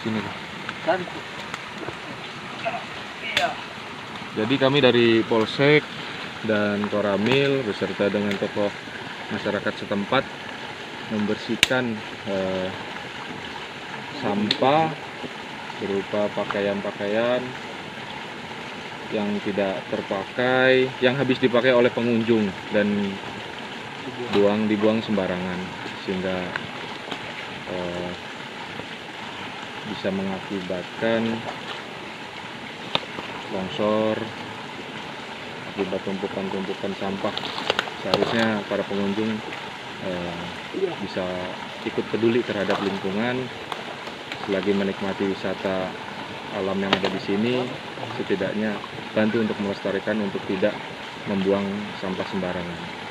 Sini. Jadi kami dari Polsek dan Koramil beserta dengan tokoh masyarakat setempat membersihkan sampah berupa pakaian-pakaian yang tidak terpakai, yang habis dipakai oleh pengunjung dan dibuang sembarangan, sehingga bisa mengakibatkan longsor akibat tumpukan sampah. Seharusnya para pengunjung bisa ikut peduli terhadap lingkungan, selagi menikmati wisata alam yang ada di sini, setidaknya bantu untuk melestarikan, untuk tidak membuang sampah sembarangan.